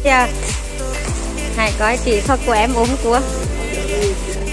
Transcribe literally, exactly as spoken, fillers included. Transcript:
Dạ. Hãy coi kỹ thuật của em ốm cua.